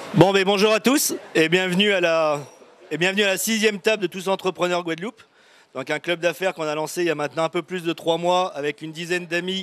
Bon, ben, bonjour à tous et bienvenue à la 6e table de Tous Entrepreneurs Guadeloupe. Donc un club d'affaires qu'on a lancé il y a maintenant un peu plus de 3 mois avec une dizaine d'amis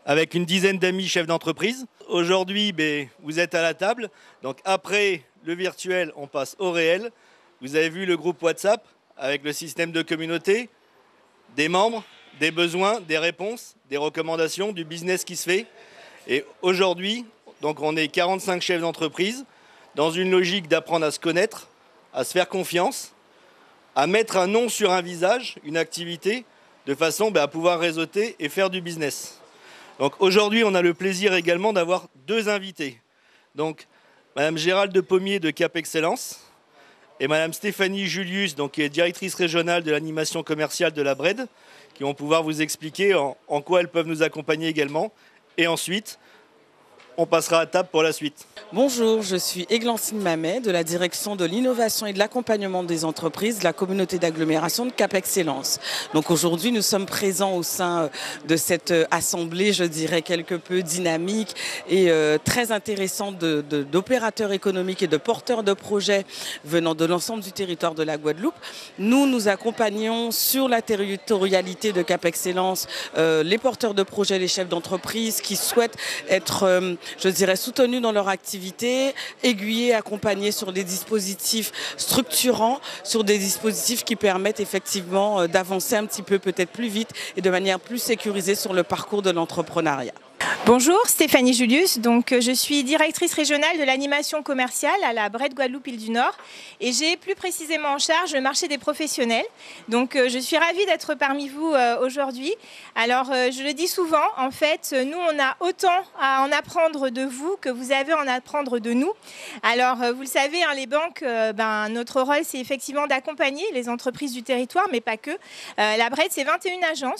chefs d'entreprise. Aujourd'hui, ben, vous êtes à la table. Donc après le virtuel, on passe au réel. Vous avez vu le groupe WhatsApp avec le système de communauté, des membres, des besoins, des réponses, des recommandations, du business qui se fait. Et aujourd'hui, donc on est 45 chefs d'entreprise dans une logique d'apprendre à se connaître, à se faire confiance, à mettre un nom sur un visage, une activité, de façon à pouvoir réseauter et faire du business. Donc aujourd'hui, on a le plaisir également d'avoir 2 invités. Donc Madame Gérald de Pommier de Cap Excellence et Madame Stéphanie Julius, donc, qui est directrice régionale de l'animation commerciale de la BRED, qui vont pouvoir vous expliquer en quoi elles peuvent nous accompagner également. Et ensuite, on passera à table pour la suite. Bonjour, je suis Églantine Mamet de la direction de l'innovation et de l'accompagnement des entreprises de la communauté d'agglomération de Cap Excellence. Donc aujourd'hui, nous sommes présents au sein de cette assemblée, je dirais quelque peu dynamique et très intéressante d'opérateurs économiques et de porteurs de projets venant de l'ensemble du territoire de la Guadeloupe. Nous accompagnons sur la territorialité de Cap Excellence les porteurs de projets, les chefs d'entreprise qui souhaitent être je dirais, soutenus dans leur activité, aiguillés, accompagnés sur des dispositifs structurants, sur des dispositifs qui permettent effectivement d'avancer un petit peu peut-être plus vite et de manière plus sécurisée sur le parcours de l'entrepreneuriat. Bonjour, Stéphanie Julius, donc je suis directrice régionale de l'animation commerciale à la BRED Guadeloupe Île du Nord et j'ai plus précisément en charge le marché des professionnels. Donc je suis ravie d'être parmi vous aujourd'hui. Alors je le dis souvent, en fait, nous on a autant à en apprendre de vous que vous avez à en apprendre de nous. Alors vous le savez, hein, les banques, notre rôle c'est effectivement d'accompagner les entreprises du territoire, mais pas que. La BRED c'est 21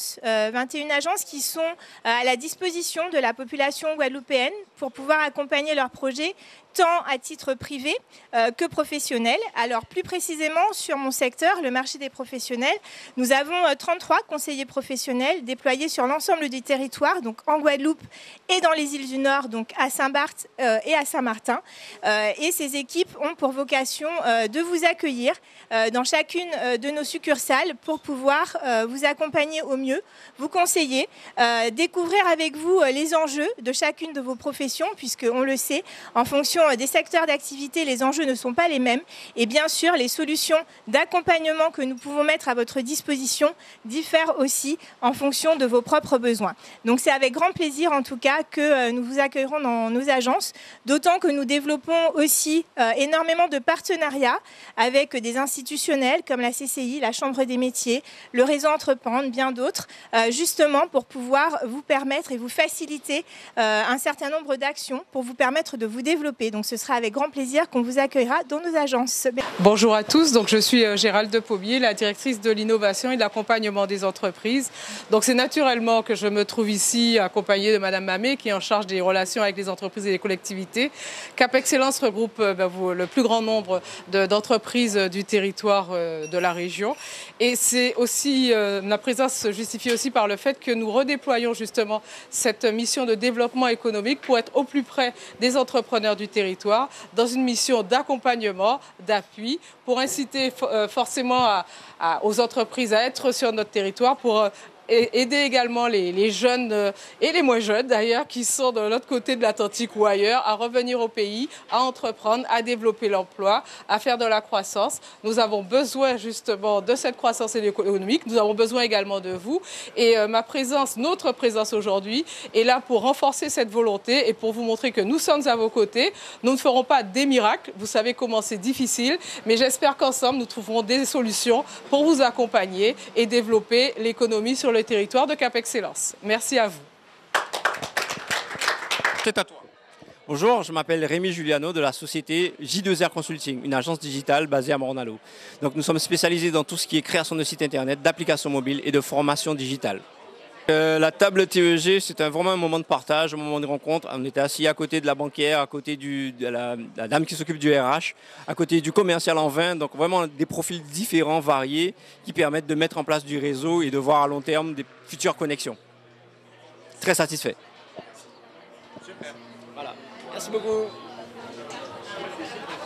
agences qui sont à la disposition de la population guadeloupéenne pour pouvoir accompagner leurs projets tant à titre privé que professionnel. Alors plus précisément sur mon secteur, le marché des professionnels, nous avons 33 conseillers professionnels déployés sur l'ensemble du territoire, donc en Guadeloupe et dans les îles du Nord, donc à Saint-Barth et à Saint-Martin. Et ces équipes ont pour vocation de vous accueillir dans chacune de nos succursales pour pouvoir vous accompagner au mieux, vous conseiller, découvrir avec vous les enjeux de chacune de vos professions, puisque on le sait, en fonction des secteurs d'activité, les enjeux ne sont pas les mêmes. Et bien sûr, les solutions d'accompagnement que nous pouvons mettre à votre disposition diffèrent aussi en fonction de vos propres besoins. Donc c'est avec grand plaisir en tout cas que nous vous accueillerons dans nos agences, d'autant que nous développons aussi énormément de partenariats avec des institutionnels comme la CCI, la Chambre des métiers, le réseau Entreprendre, bien d'autres, justement pour pouvoir vous permettre et vous faciliter un certain nombre d'actions pour vous permettre de vous développer. Donc ce sera avec grand plaisir qu'on vous accueillera dans nos agences. Bonjour à tous, donc je suis Gérald de Pommier, la directrice de l'innovation et de l'accompagnement des entreprises. Donc c'est naturellement que je me trouve ici accompagnée de Madame Mamet qui est en charge des relations avec les entreprises et les collectivités. Cap Excellence regroupe le plus grand nombre d'entreprises du territoire de la région. Et c'est aussi, ma présence se justifie aussi par le fait que nous redéployons justement cette mission de développement économique pour être au plus près des entrepreneurs du territoire dans une mission d'accompagnement, d'appui, pour inciter forcément aux entreprises à être sur notre territoire pour aider également les jeunes et les moins jeunes d'ailleurs qui sont de l'autre côté de l'Atlantique ou ailleurs à revenir au pays, à entreprendre, à développer l'emploi, à faire de la croissance. Nous avons besoin justement de cette croissance économique, nous avons besoin également de vous et notre présence aujourd'hui est là pour renforcer cette volonté et pour vous montrer que nous sommes à vos côtés. Nous ne ferons pas des miracles, vous savez comment c'est difficile, mais j'espère qu'ensemble nous trouverons des solutions pour vous accompagner et développer l'économie sur le territoire de Cap Excellence. Merci à vous. C'est à toi. Bonjour, je m'appelle Rémi Juliano de la société J2R Consulting, une agence digitale basée à Morne-à-l'Eau. Donc nous sommes spécialisés dans tout ce qui est création de sites internet, d'applications mobiles et de formation digitale. La table TEG, c'est vraiment un moment de partage, un moment de rencontre. On était assis à côté de la banquière, à côté de la dame qui s'occupe du RH, à côté du commercial en vin. Donc vraiment des profils différents, variés, qui permettent de mettre en place du réseau et de voir à long terme des futures connexions. Très satisfait. Super. Voilà. Merci beaucoup.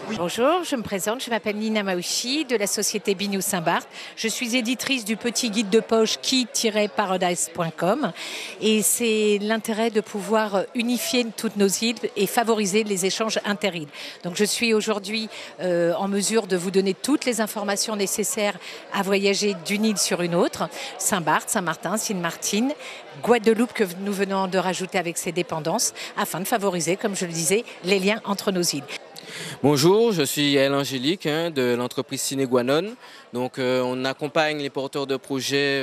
Bonjour, je me présente, je m'appelle Nina Maouchi de la société Biniou Saint-Barth. Je suis éditrice du petit guide de poche key-paradise.com et c'est l'intérêt de pouvoir unifier toutes nos îles et favoriser les échanges inter-îles. Donc je suis aujourd'hui en mesure de vous donner toutes les informations nécessaires à voyager d'une île sur une autre. Saint-Barth, Saint-Martin, Sine-Martine, Guadeloupe que nous venons de rajouter avec ses dépendances afin de favoriser, comme je le disais, les liens entre nos îles. Bonjour, je suis Yael Angélique de l'entreprise Ciné-Guanon. Donc on accompagne les porteurs de projets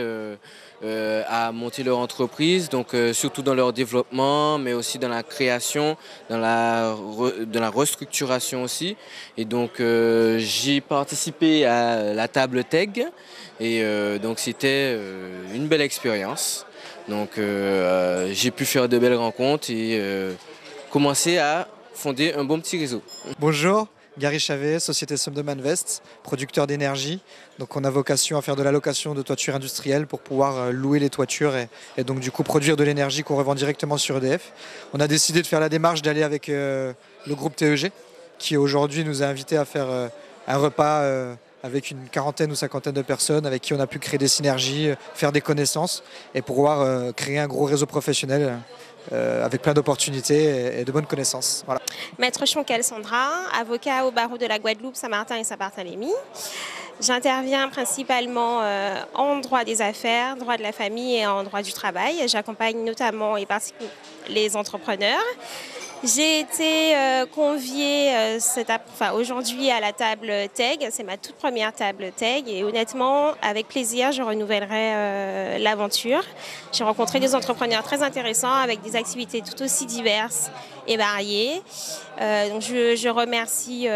à monter leur entreprise, donc surtout dans leur développement, mais aussi dans la création, dans la restructuration aussi. Et donc j'ai participé à la table TEG et donc c'était une belle expérience. Donc j'ai pu faire de belles rencontres et commencer à fonder un bon petit réseau. Bonjour, Gary Chavet, société Sumdom Invest, producteur d'énergie. Donc on a vocation à faire de la location de toitures industrielles pour pouvoir louer les toitures et donc du coup produire de l'énergie qu'on revend directement sur EDF. On a décidé de faire la démarche d'aller avec le groupe TEG qui aujourd'hui nous a invités à faire un repas avec une quarantaine ou cinquantaine de personnes avec qui on a pu créer des synergies, faire des connaissances et pouvoir créer un gros réseau professionnel avec plein d'opportunités et de bonnes connaissances. Voilà. Maître Chonkel Sandra, avocat au barreau de la Guadeloupe, Saint-Martin et Saint-Barthélemy. J'interviens principalement en droit des affaires, droit de la famille et en droit du travail. J'accompagne notamment et particulièrement les entrepreneurs. J'ai été conviée aujourd'hui à la table TEG. C'est ma toute première table TEG et honnêtement, avec plaisir, je renouvellerai l'aventure. J'ai rencontré des entrepreneurs très intéressants avec des activités tout aussi diverses et variées. Donc je remercie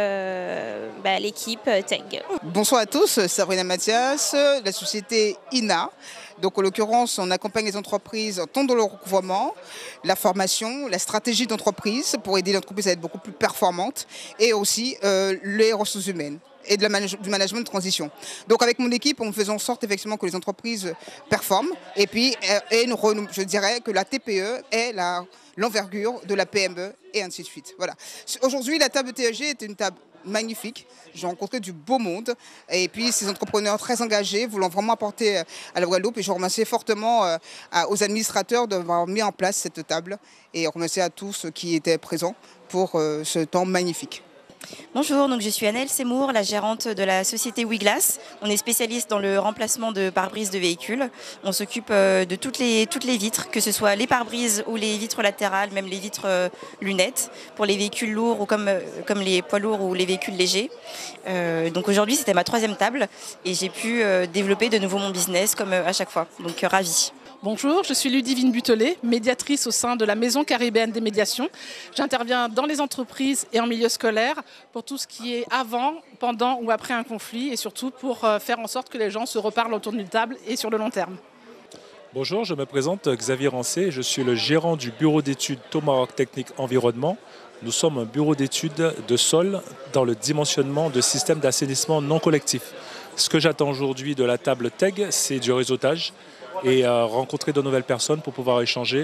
l'équipe TEG. Bonsoir à tous, Sabrina Mathias, la société INA. Donc en l'occurrence, on accompagne les entreprises tant dans le recouvrement, la formation, la stratégie d'entreprise pour aider l'entreprise à être beaucoup plus performante et aussi les ressources humaines et du management de transition. Donc avec mon équipe, on faisait en sorte effectivement que les entreprises performent et puis je dirais que la TPE est l'envergure de la PME et ainsi de suite. Voilà. Aujourd'hui, la table TEG est une table magnifique. J'ai rencontré du beau monde et puis ces entrepreneurs très engagés voulant vraiment apporter à la Guadeloupe et je remercie fortement aux administrateurs d'avoir mis en place cette table et remercie à tous ceux qui étaient présents pour ce temps magnifique. Bonjour, donc je suis Annelle Seymour, la gérante de la société WeGlass. On est spécialiste dans le remplacement de pare-brises de véhicules. On s'occupe de toutes les vitres, que ce soit les pare-brises ou les vitres latérales, même les vitres lunettes, pour les véhicules lourds ou comme les poids lourds ou les véhicules légers. Donc aujourd'hui, c'était ma 3e table et j'ai pu développer de nouveau mon business comme à chaque fois. Donc ravie. Bonjour, je suis Ludivine Butelet, médiatrice au sein de la Maison caribéenne des médiations. J'interviens dans les entreprises et en milieu scolaire pour tout ce qui est avant, pendant ou après un conflit et surtout pour faire en sorte que les gens se reparlent autour d'une table et sur le long terme. Bonjour, je me présente Xavier Rancé, je suis le gérant du bureau d'études Tomahawk Technique Environnement. Nous sommes un bureau d'études de sol dans le dimensionnement de systèmes d'assainissement non collectif. Ce que j'attends aujourd'hui de la table TEG, c'est du réseautage et rencontrer de nouvelles personnes pour pouvoir échanger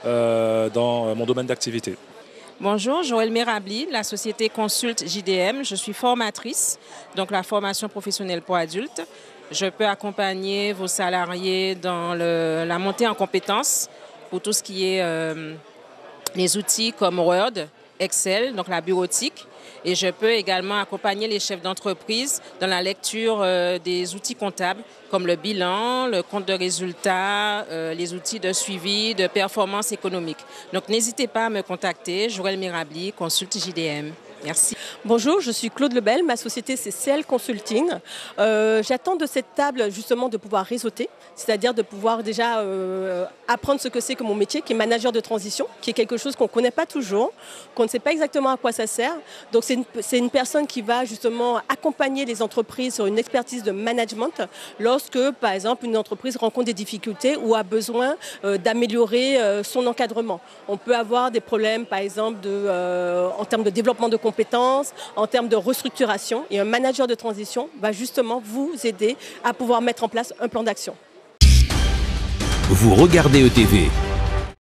dans mon domaine d'activité. Bonjour, Joëlle Mirabli, la société Consulte JDM. Je suis formatrice, donc la formation professionnelle pour adultes. Je peux accompagner vos salariés dans la montée en compétences pour tout ce qui est les outils comme Word, Excel, donc la bureautique. Et je peux également accompagner les chefs d'entreprise dans la lecture des outils comptables comme le bilan, le compte de résultats, les outils de suivi, de performance économique. Donc n'hésitez pas à me contacter, Joëlle Mirabli, Consulte JDM. Merci. Bonjour, je suis Claude Lebel, ma société c'est CL Consulting. J'attends de cette table justement de pouvoir réseauter, c'est-à-dire de pouvoir déjà apprendre ce que c'est que mon métier, qui est manager de transition, qui est quelque chose qu'on ne connaît pas toujours, qu'on ne sait pas exactement à quoi ça sert. Donc c'est une personne qui va justement accompagner les entreprises sur une expertise de management lorsque, par exemple, une entreprise rencontre des difficultés ou a besoin d'améliorer son encadrement. On peut avoir des problèmes, par exemple, en termes de développement de compétences, en termes de restructuration. Et un manager de transition va justement vous aider à pouvoir mettre en place un plan d'action. Vous regardez ETV.